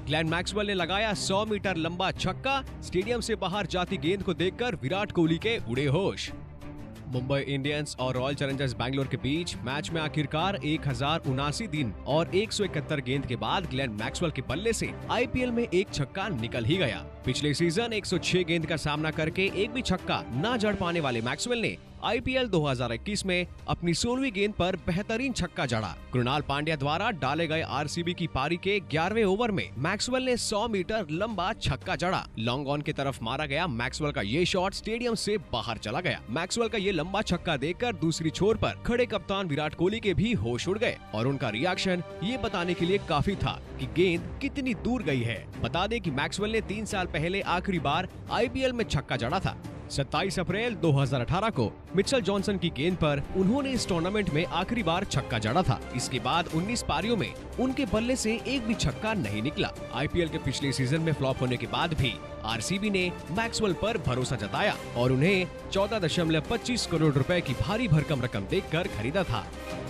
Glenn Maxwell ने लगाया 100 metre लंबा छक्का। स्टेडियम से बाहर जाती गेंद को देखकर विराट कोहली के उड़े होश। मुंबई इंडियंस और रॉयल चैलेंजर्स बैंगलोर के बीच मैच में आखिरकार 1079 दिन और 171 गेंद के बाद ग्लेन मैक्सवेल के बल्ले से आईपीएल में एक छक्का निकल ही गया। पिछले सीजन 106 गेंद का सामना करके एक भी छक्का न जड़ पाने वाले मैक्सवेल ने आईपीएल 2021 में अपनी 16वीं गेंद पर बेहतरीन छक्का जड़ा। कृणाल पांड्या द्वारा डाले गए आरसीबी की पारी के 11वें ओवर में मैक्सवेल ने 100 मीटर लंबा छक्का जड़ा। लॉन्ग ऑन की तरफ मारा गया मैक्सवेल का ये शॉट स्टेडियम से बाहर चला गया। मैक्सवेल का ये लंबा छक्का देखकर दूसरी छोर पर खड़े कप्तान विराट कोहली के भी होश उड़ गए और उनका रिएक्शन ये बताने के लिए काफी था कि गेंद कितनी दूर गई है। बता दें कि मैक्सवेल ने 3 साल पहले आखिरी बार आईपीएल में छक्का जड़ा था। 27 अप्रैल 2018 को मिचेल जॉनसन की गेंद पर उन्होंने इस टूर्नामेंट में आखिरी बार छक्का जड़ा था। इसके बाद 19 पारियों में उनके बल्ले से एक भी छक्का नहीं निकला। आईपीएल के पिछले सीजन में फ्लॉप होने के बाद भी आरसीबी ने मैक्सवेल पर भरोसा जताया और उन्हें 14.25 करोड़ रुपए की भारी भरकम रकम देकर खरीदा था।